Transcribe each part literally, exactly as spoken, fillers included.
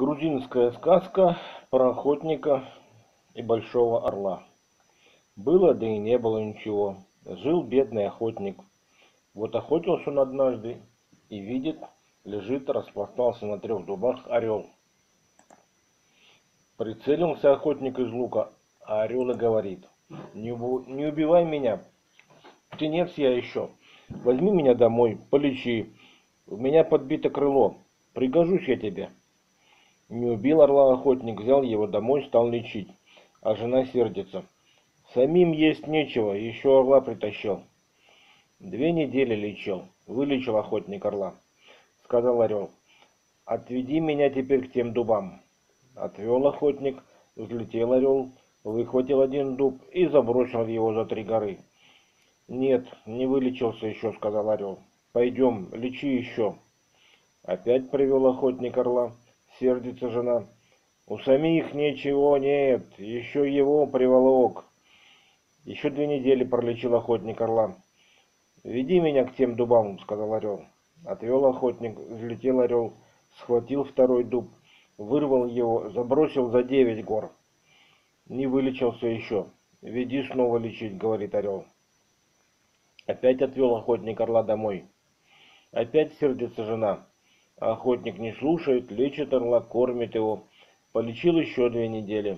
Грузинская сказка про охотника и большого орла. Было, да и не было ничего. Жил бедный охотник. Вот охотился он однажды и видит, лежит, распластался на трех дубах орел. Прицелился охотник из лука, а орел и говорит: «Не, убу- не убивай меня, птенец я еще. Возьми меня домой, полечи. У меня подбито крыло. Пригожусь я тебе». Не убил орла охотник, взял его домой, стал лечить. А жена сердится: «Самим есть нечего, еще орла притащил». Две недели лечил, вылечил охотник орла. Сказал орел: «Отведи меня теперь к тем дубам». Отвел охотник, взлетел орел, выхватил один дуб и забросил его за три горы. «Нет, не вылечился еще», — сказал орел. «Пойдем, лечи еще». Опять привел охотник орла, сердится жена: «У самих ничего нет, еще его приволок». Еще две недели пролечил охотник орла. «Веди меня к тем дубам», — сказал орел. Отвел охотник, взлетел орел, схватил второй дуб, вырвал его, забросил за девять гор. Не вылечился еще. «Веди снова лечить», — говорит орел. Опять отвел охотник орла домой. Опять сердится жена. А охотник не слушает, лечит орла, кормит его. Полечил еще две недели.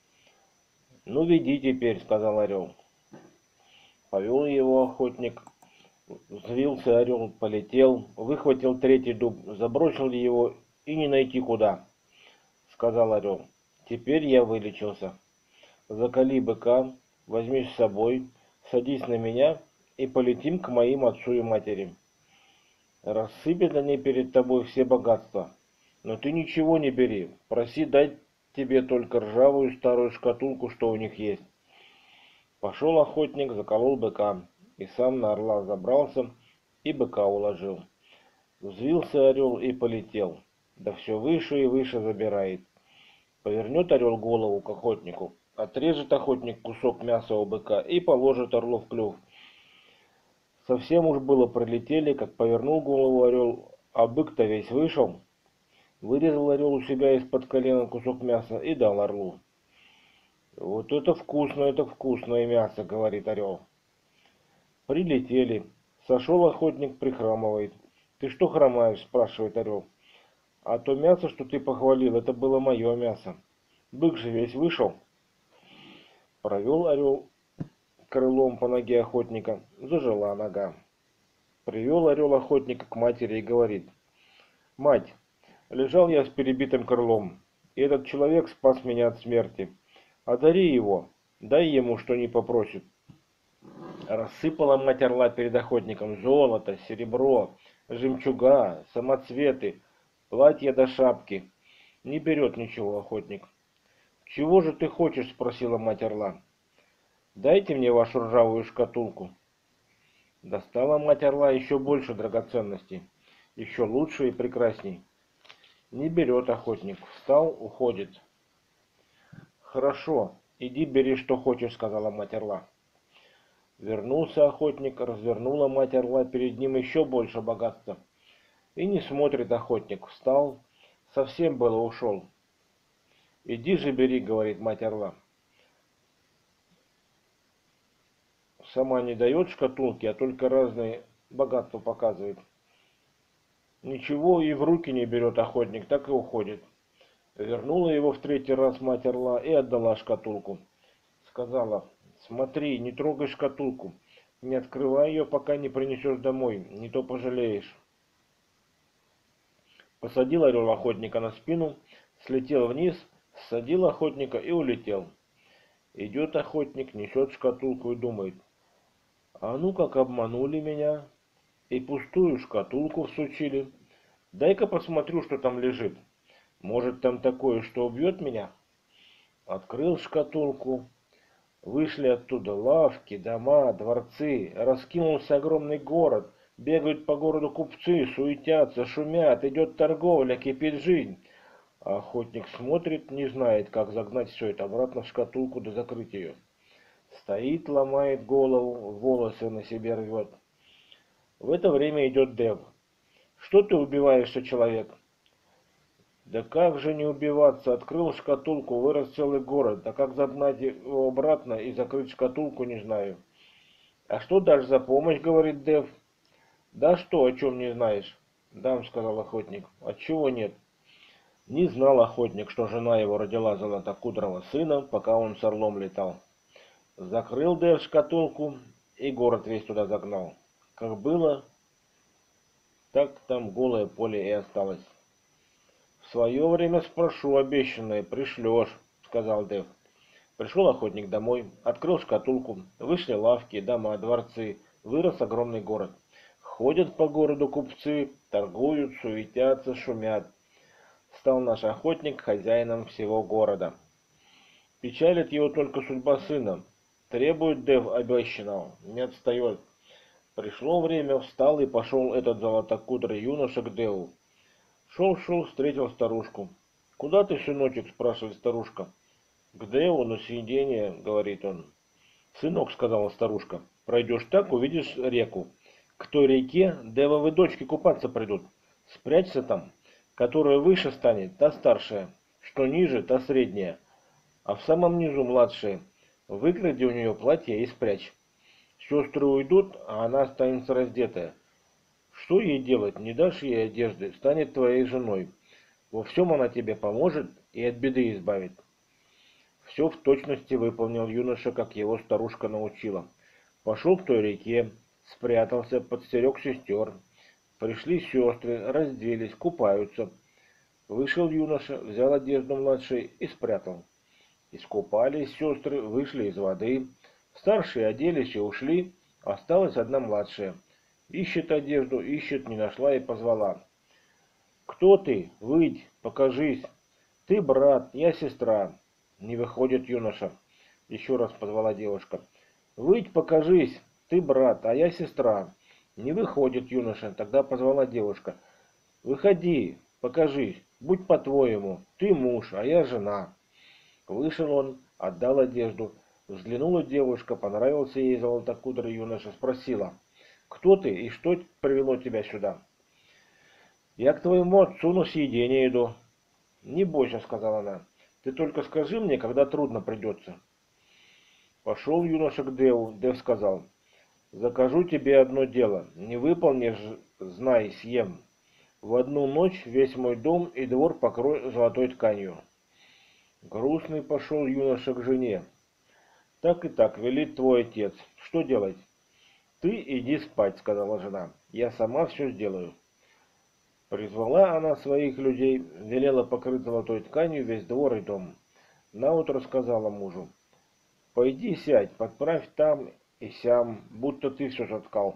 «Ну, веди теперь», — сказал орел. Повел его охотник, взвился орел, полетел, выхватил третий дуб, забросил его и не найти куда. Сказал орел: «Теперь я вылечился. Заколи быка, возьми с собой, садись на меня и полетим к моим отцу и матери. Рассыпят они перед тобой все богатства, но ты ничего не бери, проси дать тебе только ржавую старую шкатулку, что у них есть». Пошел охотник, заколол быка, и сам на орла забрался и быка уложил. Взвился орел и полетел, да все выше и выше забирает. Повернет орел голову к охотнику, отрежет охотник кусок мяса у быка и положит орлу в клюв. Совсем уж было пролетели, как повернул голову орел, а бык-то весь вышел. Вырезал орел у себя из-под колена кусок мяса и дал орлу. «Вот это вкусно, это вкусное мясо», — говорит орел. Прилетели. Сошел охотник, прихрамывает. «Ты что хромаешь?» — спрашивает орел. «А то мясо, что ты похвалил, это было мое мясо. Бык же весь вышел». Провел орел крылом по ноге охотника, зажила нога. Привел орел охотника к матери и говорит: «Мать, лежал я с перебитым крылом, и этот человек спас меня от смерти. Одари его, дай ему, что не попросит». Рассыпала мать орла перед охотником золото, серебро, жемчуга, самоцветы, платья до шапки. Не берет ничего охотник. «Чего же ты хочешь?» — спросила мать орла. «Дайте мне вашу ржавую шкатулку». Достала мать орла еще больше драгоценностей, еще лучше и прекрасней. Не берет охотник, встал, уходит. «Хорошо, иди бери, что хочешь», — сказала мать орла. Вернулся охотник, развернула мать орла перед ним еще больше богатства. И не смотрит охотник, встал, совсем было ушел. «Иди же бери», — говорит мать орла. Сама не дает шкатулки, а только разные богатства показывает. Ничего и в руки не берет охотник, так и уходит. Вернула его в третий раз мать орла и отдала шкатулку. Сказала: «Смотри, не трогай шкатулку, не открывай ее, пока не принесешь домой, не то пожалеешь». Посадил орел охотника на спину, слетел вниз, ссадил охотника и улетел. Идет охотник, несет шкатулку и думает: «А ну как обманули меня и пустую шкатулку всучили. Дай-ка посмотрю, что там лежит. Может, там такое, что убьет меня». Открыл шкатулку. Вышли оттуда лавки, дома, дворцы, раскинулся огромный город, бегают по городу купцы, суетятся, шумят, идет торговля, кипит жизнь. А охотник смотрит, не знает, как загнать все это обратно в шкатулку да закрыть ее. Стоит, ломает голову, волосы на себе рвет. В это время идет Дев. «Что ты убиваешься, человек?» Да как же не убиваться? Открыл шкатулку, вырос целый город. А как загнать его обратно и закрыть шкатулку, не знаю. А что дашь за помощь, говорит Дев. Да что, о чем не знаешь? Дам, сказал охотник. Отчего нет? Не знал охотник, что жена его родила золотокудрого сына, пока он с орлом летал. Закрыл Дев шкатулку и город весь туда загнал. Как было, так там голое поле и осталось. В свое время спрошу обещанное, пришлешь, сказал Дев. Пришел охотник домой, открыл шкатулку, вышли лавки, дома, дворцы, вырос огромный город. Ходят по городу купцы, торгуют, суетятся, шумят. Стал наш охотник хозяином всего города. Печалит его только судьба сына. Требует Дев обещанного, не отстает. Пришло время, встал и пошел этот золотокудрый юноша к Деву. Шел-шел, встретил старушку. «Куда ты, сыночек?» — спрашивает старушка. «К Деву на съедение», — говорит он. «Сынок», — сказала старушка, — «пройдешь так, увидишь реку. К той реке Девовы дочки купаться придут. Спрячься там. Которая выше станет, та старшая, что ниже, та средняя, а в самом низу младшая. Выкради у нее платье и спрячь. Сестры уйдут, а она останется раздетая. Что ей делать? Не дашь ей одежды, станет твоей женой. Во всем она тебе поможет и от беды избавит». Все в точности выполнил юноша, как его старушка научила. Пошел к той реке, спрятался, подстерег сестер. Пришли сестры, разделись, купаются. Вышел юноша, взял одежду младшей и спрятал. Искупались сестры, вышли из воды. Старшие оделись и ушли, осталась одна младшая. Ищет одежду, ищет, не нашла и позвала. «Кто ты? Выйдь, покажись. Ты брат, я сестра». Не выходит юноша. Еще раз позвала девушка. «Выйдь, покажись. Ты брат, а я сестра». Не выходит юноша. Тогда позвала девушка. «Выходи, покажись. Будь по-твоему. Ты муж, а я жена». Вышел он, отдал одежду. Взглянула девушка, понравился ей золотокудрый юноша, спросила. «Кто ты и что привело тебя сюда?» «Я к твоему отцу на съедение иду». «Не бойся», — сказала она. «Ты только скажи мне, когда трудно придется». Пошел юноша к Деву. Дев сказал. «Закажу тебе одно дело. Не выполнишь, знай, съем. В одну ночь весь мой дом и двор покрой золотой тканью». Грустный пошел юноша к жене. «Так и так, велит твой отец. Что делать?» «Ты иди спать», — сказала жена. «Я сама все сделаю». Призвала она своих людей, велела покрыть золотой тканью весь двор и дом. Наутро сказала мужу. «Пойди сядь, подправь там и сям, будто ты все соткал».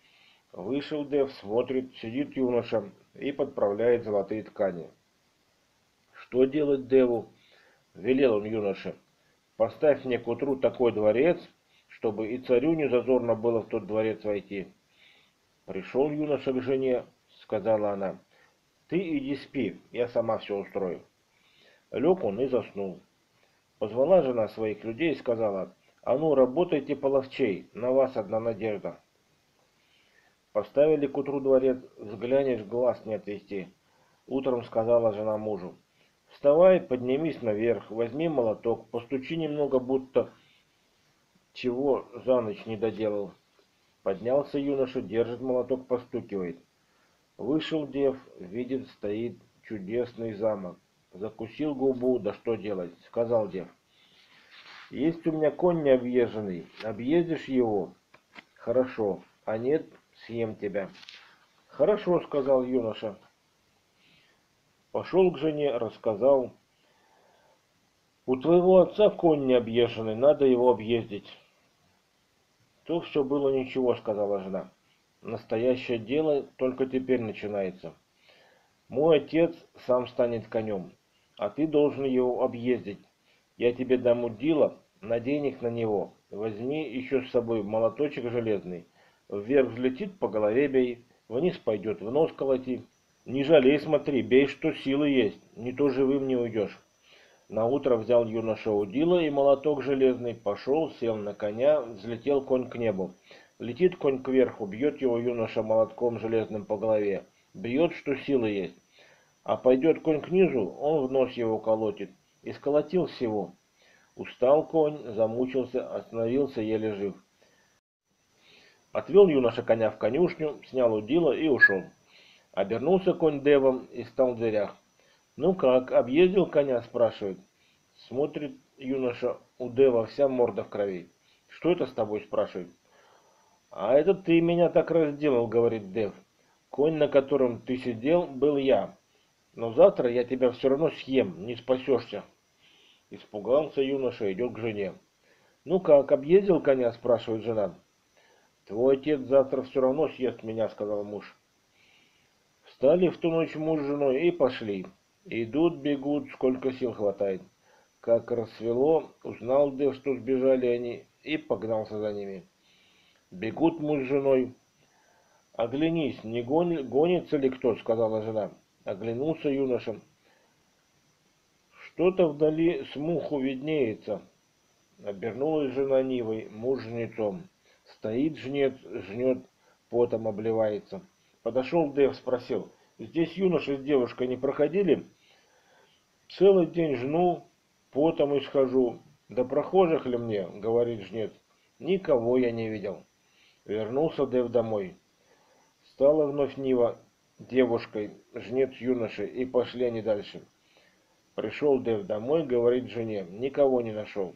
Вышел Дев, смотрит, сидит юноша и подправляет золотые ткани. Что делать Деву? Велел он юноше. «Поставь мне к утру такой дворец, чтобы и царю не зазорно было в тот дворец войти». Пришел юноша к жене, сказала она. «Ты иди спи, я сама все устрою». Лег он и заснул. Позвала жена своих людей и сказала. «А ну, работайте половчей, на вас одна надежда». Поставили к утру дворец, взглянешь, глаз не отвести. Утром сказала жена мужу. «Вставай, поднимись наверх, возьми молоток, постучи немного, будто чего за ночь не доделал». Поднялся юноша, держит молоток, постукивает. Вышел Дев, видит, стоит чудесный замок. Закусил губу, да что делать, сказал Дев. «Есть у меня конь необъезженный, объездишь его? Хорошо, а нет, съем тебя». «Хорошо», сказал юноша. Пошел к жене, рассказал. «У твоего отца конь необъезженный, надо его объездить». То все было ничего, сказала жена. «Настоящее дело только теперь начинается. Мой отец сам станет конем, а ты должен его объездить. Я тебе дам удила, надень их на него. Возьми еще с собой молоточек железный. Вверх взлетит, по голове бей, вниз пойдет, в нос колоти. Не жалей, смотри, бей, что силы есть, не то живым не уйдешь». Наутро взял юноша удила и молоток железный, пошел, сел на коня, взлетел конь к небу. Летит конь кверху, бьет его юноша молотком железным по голове. Бьет, что силы есть. А пойдет конь к низу, он в нос его колотит. И сколотил всего. Устал конь, замучился, остановился еле жив. Отвел юноша коня в конюшню, снял удила и ушел. Обернулся конь девом и стал в дверях. «Ну как, объездил коня?» — спрашивает. Смотрит юноша, у дева вся морда в крови. «Что это с тобой?» — спрашивает. «А это ты меня так разделал», — говорит дев. «Конь, на котором ты сидел, был я. Но завтра я тебя все равно съем, не спасешься». Испугался юноша, идет к жене. «Ну как, объездил коня?» — спрашивает жена. «Твой отец завтра все равно съест меня», — сказал муж. Встали в ту ночь муж с женой и пошли. Идут, бегут, сколько сил хватает. Как рассвело, узнал Дев, что сбежали они, и погнался за ними. Бегут муж с женой. «Оглянись, не гони, гонится ли кто?» — сказала жена. Оглянулся юноша. Что-то вдали смуху виднеется. Обернулась жена Нивой, муж жнецом. Стоит жнец, жнет, потом обливается. Подошел Дев, спросил: «Здесь юноша с девушкой не проходили?» «Целый день жну, потом исхожу. Да прохожих ли мне?» — говорит жнец. «Никого я не видел». Вернулся Дев домой. Стала вновь Нива девушкой, жнец юношей, и пошли они дальше. Пришел Дев домой, говорит жене: «Никого не нашел».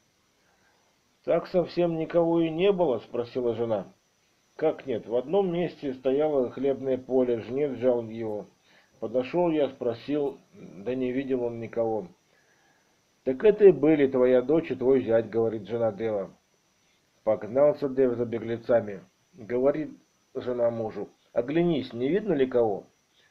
«Так совсем никого и не было?» — спросила жена. «Как нет? В одном месте стояло хлебное поле, жнец взял его. Подошел я, спросил, да не видел он никого». «Так это и были твоя дочь и твой зять», — говорит жена Дева. Погнался Дев за беглецами. Говорит жена мужу: «Оглянись, не видно ли кого?»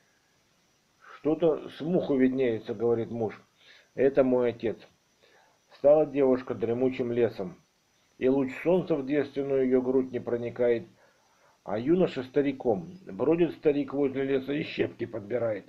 «Что-то смуху виднеется», — говорит муж. «Это мой отец». Стала девушка дремучим лесом, и луч солнца в девственную ее грудь не проникает, а юноша стариком. Бродит старик возле леса и щепки подбирает.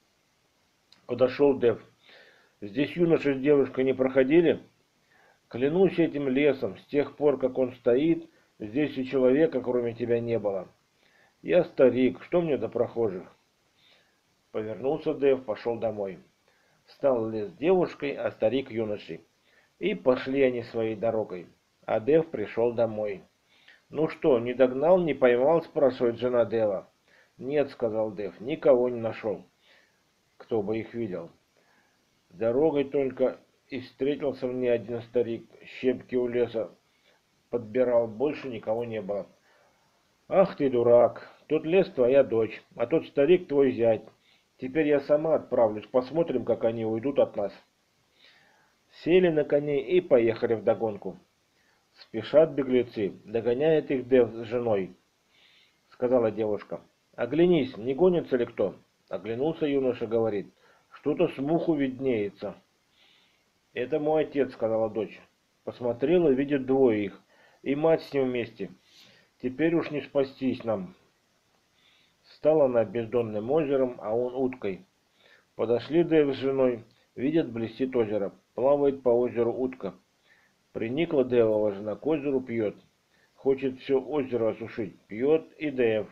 Подошел Дев. «Здесь юноша с девушкой не проходили?» «Клянусь этим лесом, с тех пор, как он стоит, здесь и человека, кроме тебя, не было. Я старик, что мне до прохожих?» Повернулся Дев, пошел домой. Стал лес девушкой, а старик юношей. И пошли они своей дорогой. А Дев пришел домой. «Ну что, не догнал, не поймал?» — спрашивает жена Дева. «Нет», — сказал Дев, — «никого не нашел, кто бы их видел. Дорогой только и встретился мне один старик, щепки у леса подбирал, больше никого не было». «Ах ты, дурак, тот лес твоя дочь, а тот старик твой зять. Теперь я сама отправлюсь, посмотрим, как они уйдут от нас». Сели на коней и поехали вдогонку. Спешат беглецы, догоняет их Дев с женой. Сказала девушка: «Оглянись, не гонится ли кто?» Оглянулся юноша, говорит: «Что-то смуху виднеется». «Это мой отец», — сказала дочь. Посмотрела, видит двое их, и мать с ним вместе. «Теперь уж не спастись нам». Стала она бездонным озером, а он уткой. Подошли Дев с женой, видят, блестит озеро, плавает по озеру утка. Приникла Девова жена к озеру, пьет. Хочет все озеро осушить, пьет и Дев.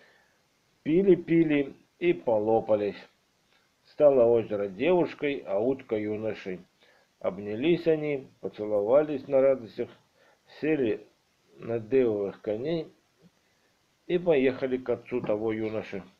Пили-пили и полопались. Стало озеро девушкой, а утка юношей. Обнялись они, поцеловались на радостях, сели на Девовых коней и поехали к отцу того юноши.